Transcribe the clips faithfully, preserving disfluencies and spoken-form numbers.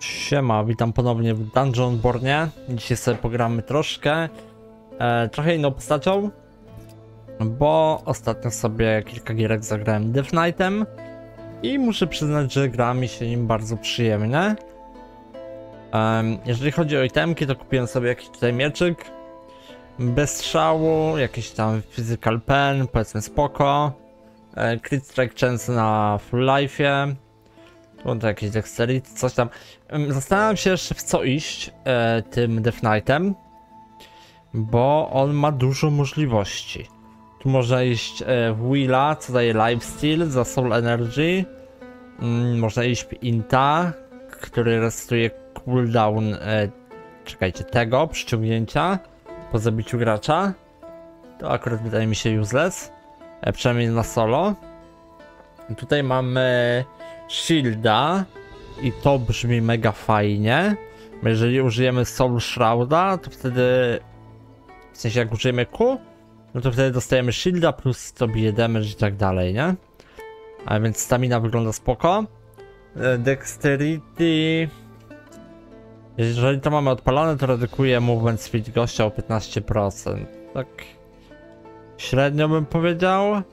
Siema, witam ponownie w Dungeonbornie. Dzisiaj sobie pogramy troszkę, e, trochę inną postacią, bo ostatnio sobie kilka gierek zagrałem Death Knightem i muszę przyznać, że gra mi się nim bardzo przyjemnie. E, jeżeli chodzi o itemki, to kupiłem sobie jakiś tutaj mieczyk bez strzału, jakiś tam physical pen, powiedzmy spoko, e, crit strike chance na full life'ie. Tu to jakieś dexterity, coś tam. Zastanawiam się jeszcze w co iść e, tym Death Knightem, bo on ma dużo możliwości. Tu można iść e, w Willa, co daje lifesteal za soul energy. Mm, można iść w Inta, który restuje cooldown, e, czekajcie, tego przyciągnięcia po zabiciu gracza. To akurat wydaje mi się useless, e, przynajmniej na solo. Tutaj mamy shielda i to brzmi mega fajnie. Jeżeli użyjemy Soul Shrouda, to wtedy, w sensie jak użyjemy Q, no to wtedy dostajemy shielda plus to bije damage i tak dalej, nie? A więc stamina wygląda spoko. Dexterity, jeżeli to mamy odpalone, to redukuje movement speed gościa o piętnaście procent. Tak średnio bym powiedział.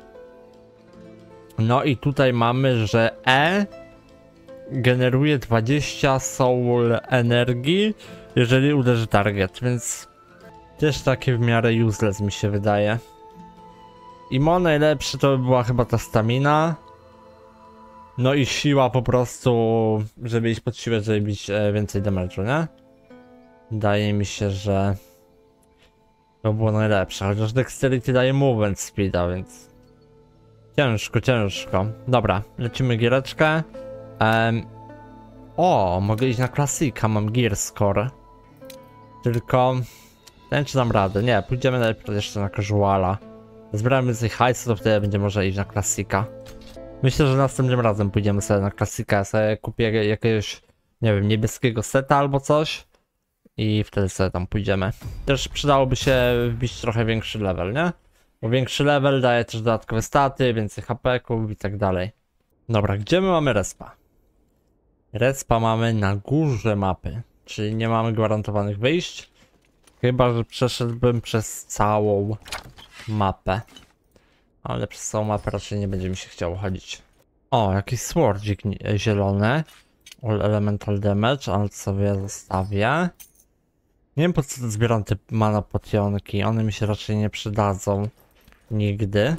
No i tutaj mamy, że E generuje dwadzieścia soul energii, jeżeli uderzy target, więc też takie w miarę useless mi się wydaje. I mo najlepsze to by była chyba ta stamina. No i siła po prostu, żeby iść pod siłę, żeby bić e, więcej damage'u, nie? Wydaje mi się, że to było najlepsze, chociaż dexterity daje movement speeda, więc ciężko, ciężko. Dobra, lecimy giereczkę. Um, o, mogę iść na klasika, mam gear score. Tylko nie wiem, czy dam radę. Nie, pójdziemy najpierw jeszcze na casuala. Zbieramy z hajsu, to wtedy będzie można iść na klasika. Myślę, że następnym razem pójdziemy sobie na klasika. Ja sobie kupię jakiegoś, nie wiem, niebieskiego seta albo coś. I wtedy sobie tam pójdziemy. Też przydałoby się wbić trochę większy level, nie? Bo większy level daje też dodatkowe staty, więcej H P-ków i tak dalej. Dobra, gdzie my mamy respa? Respa mamy na górze mapy, czyli nie mamy gwarantowanych wyjść. Chyba że przeszedłbym przez całą mapę. Ale przez całą mapę raczej nie będzie mi się chciało chodzić. O, jakiś swordzik zielony. All elemental damage, ale sobie zostawię. Nie wiem, po co zbieram te mana potionki, one mi się raczej nie przydadzą. Nigdy.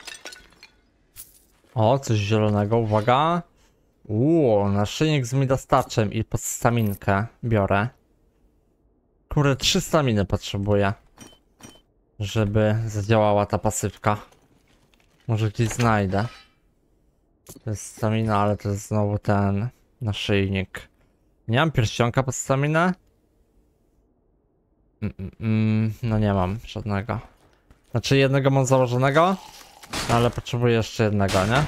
O, coś zielonego, uwaga. Uuu, naszyjnik z midastaczem i pod staminkę biorę. Kurde, trzy staminy potrzebuję, żeby zadziałała ta pasywka. Może gdzieś znajdę. To jest stamina, ale to jest znowu ten naszyjnik. Nie mam pierścionka pod staminę? Mm, mm, mm, no nie mam żadnego. Znaczy jednego mam założonego, ale potrzebuję jeszcze jednego, nie?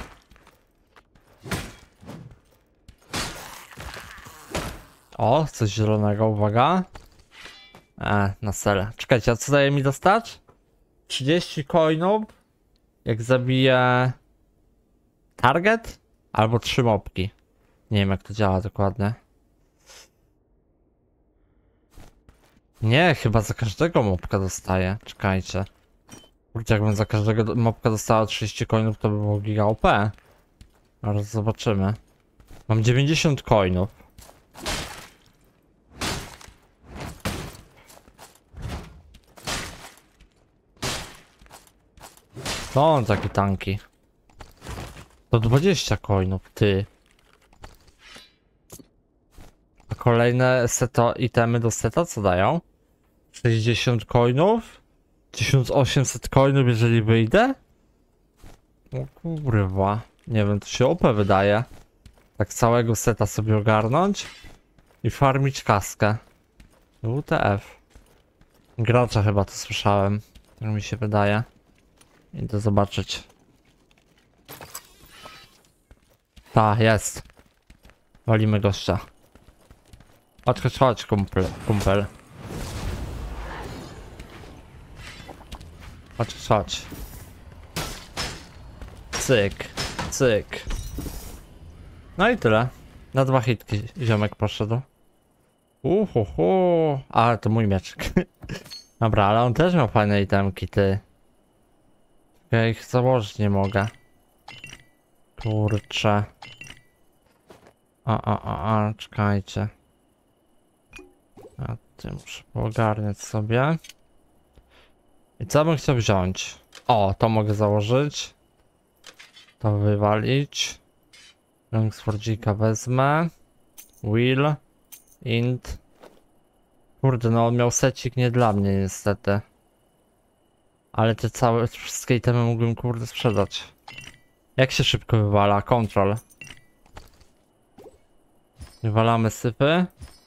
O, coś zielonego, uwaga. E, na selę. Czekajcie, a co daje mi dostać? trzydzieści coinów, jak zabiję target, albo trzy mopki. Nie wiem, jak to działa dokładnie. Nie, chyba za każdego mopka dostaję. Czekajcie. Kurczę, jakbym za każdego mopka dostała trzydzieści coinów, to by było giga O P. Ale zobaczymy. Mam dziewięćdziesiąt coinów. To on taki tanki. To dwadzieścia coinów, ty. A kolejne seto itemy do seta co dają? sześćdziesiąt coinów? tysiąc osiemset coinów, jeżeli wyjdę? O kurwa. Nie wiem, to się O P wydaje. Tak całego seta sobie ogarnąć i farmić kaskę. W T F. Gracza chyba to słyszałem. Tak mi się wydaje. Idę zobaczyć. Ta, jest. Walimy gościa. Chodź, chodź, chodź, kumpel. kumpel. Chodź, chodź. Cyk, cyk. No i tyle. Na dwa hitki ziomek poszedł. Uhuhu. Ale to mój mieczek. Dobra, ale on też miał fajne itemki, ty. Ja ich założyć nie mogę. Kurczę. A, a, a, a, czekajcie. A ty muszę ogarniać sobie. I co bym chciał wziąć? O, to mogę założyć. To wywalić. Longswordzika wezmę. Will. Int. Kurde, no on miał secik nie dla mnie niestety. Ale te całe, wszystkie itemy mógłbym kurde sprzedać. Jak się szybko wywala? Control. Wywalamy sypy.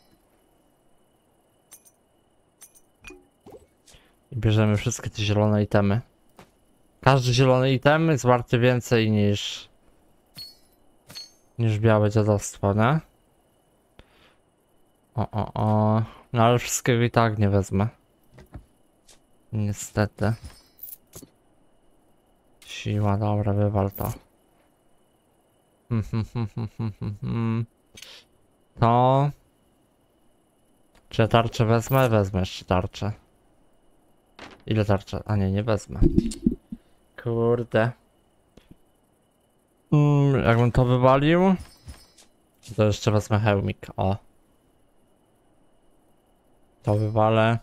I bierzemy wszystkie te zielone itemy. Każdy zielony item jest warty więcej niż... niż białe dziadostwo, nie? O, o, o. No ale wszystkiego i tak nie wezmę. Niestety. Siła, dobra, wywal to. To... Czy ja tarczę wezmę? Wezmę jeszcze tarczę. Ile tarcza? A nie, nie wezmę. Kurde. Mm, jakbym to wywalił, to jeszcze wezmę hełmik. O. To wywalę.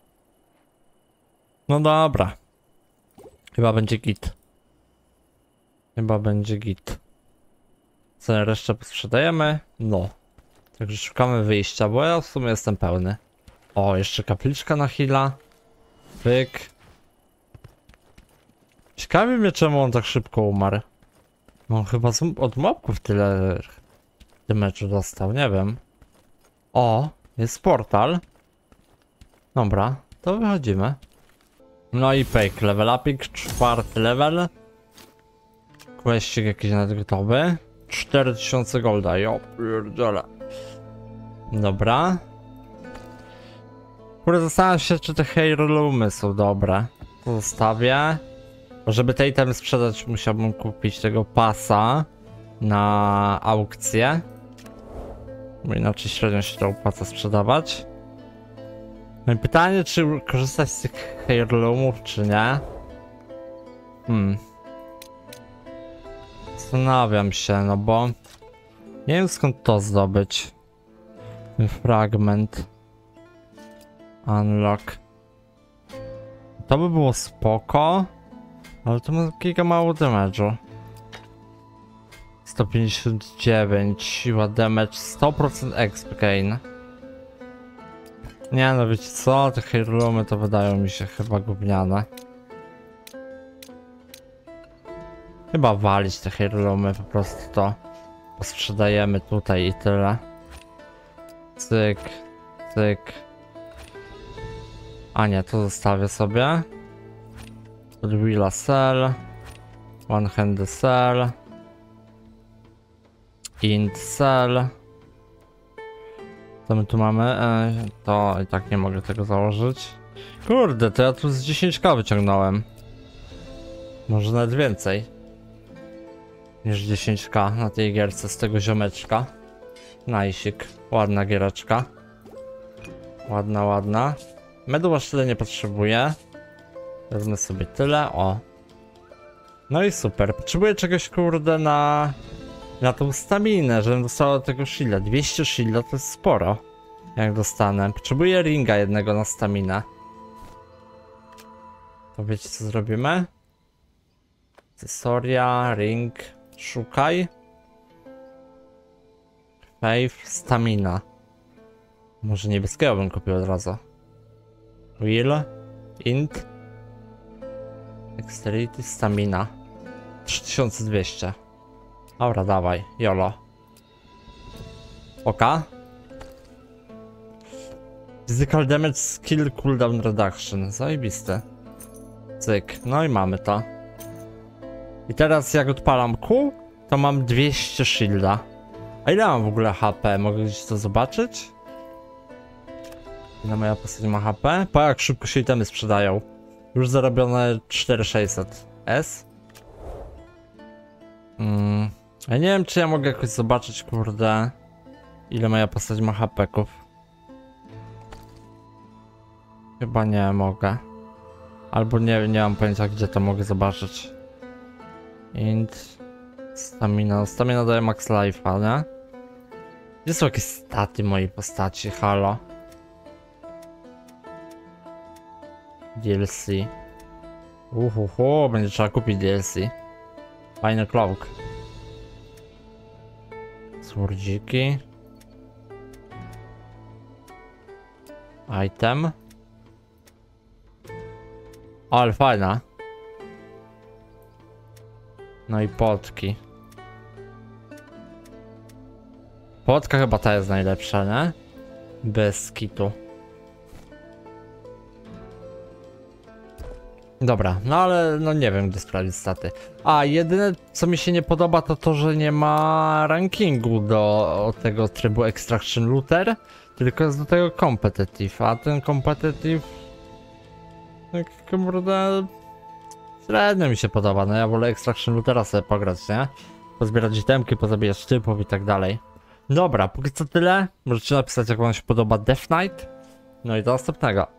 No dobra. Chyba będzie git. Chyba będzie git. Co resztę sprzedajemy? No. Także szukamy wyjścia, bo ja w sumie jestem pełny. O, jeszcze kapliczka na heala. Pyk. Ciekawi mnie, czemu on tak szybko umarł. No chyba z, od mobków tyle damage'u dostał, nie wiem. O, jest portal. Dobra, to wychodzimy. No i fake level upik, czwarty level. Questik jakiś nadgotowy. cztery tysiące golda, jo pierdziele. Dobra. Kurde, zastanawiam się, czy te heirloomy są dobre. To zostawię. Bo żeby te itemy sprzedać, musiałbym kupić tego pasa na aukcję. Bo inaczej średnio się to opłaca sprzedawać. No i pytanie, czy korzystać z tych heirloomów, czy nie? Hmm. Zastanawiam się, no bo... Nie wiem, skąd to zdobyć. Ten fragment. Unlock. To by było spoko. Ale to ma kilka mało damage'u. sto pięćdziesiąt dziewięć, siła damage, sto procent exp gain. Nie no, wiecie co? Te heirloomy to wydają mi się chyba gówniane. Chyba walić te heirloomy, po prostu to sprzedajemy tutaj i tyle. Cyk, cyk. A nie, to zostawię sobie. Willa sell. One hand sell. Int sell. Co my tu mamy? E, to i tak nie mogę tego założyć. Kurde, to ja tu z dziesięć ka wyciągnąłem. Może nawet więcej niż dziesięć ka na tej gierce z tego ziomeczka. Najsik. Ładna giereczka. Ładna, ładna. Medu aż tyle nie potrzebuję. Wezmę sobie tyle, o. No i super. Potrzebuję czegoś kurde na... Na tą staminę, żebym dostała tego shielda. dwieście shielda to jest sporo. Jak dostanę. Potrzebuję ringa jednego na staminę. To wiecie co zrobimy? Akcesoria, ring, szukaj. Faith, stamina. Może niebieskiego bym kupił od razu. Will, int. Dexterity, stamina. trzy tysiące dwieście. Dobra, dawaj, jolo. Oka. Physical damage, skill, cooldown reduction. Zajebiste. Cyk, no i mamy to. I teraz jak odpalam Q, to mam dwieście shielda. A ile mam w ogóle H P? Mogę gdzieś to zobaczyć? Ile moja postać ma H P? Po jak szybko się itemy sprzedają. Już zarobione cztery tysiące sześćset. S? Mm. Ja nie wiem, czy ja mogę jakoś zobaczyć, kurde. Ile moja postać ma hapeków? Chyba nie mogę. Albo nie, nie mam pojęcia, gdzie to mogę zobaczyć. Int. Stamina. Stamina daje max life'a, nie? Gdzie są jakieś staty mojej postaci? Halo? D L C. Uhuhu, będzie trzeba kupić D L C. Fajny cloak. Swordziki. Item. O, ale fajna. No i potki. Potka chyba ta jest najlepsza, nie? Bez kitu. Dobra, no ale no nie wiem, gdzie sprawdzić staty. A jedyne co mi się nie podoba to to, że nie ma rankingu do tego trybu Extraction Looter, tylko jest do tego Competitive, a ten Competitive tak kurde średnio mi się podoba, no ja wolę Extraction Lootera sobie pograć, nie? Pozbierać itemki, pozabijać typów i tak dalej. Dobra, póki co tyle, możecie napisać jak wam się podoba Death Knight, no i do następnego.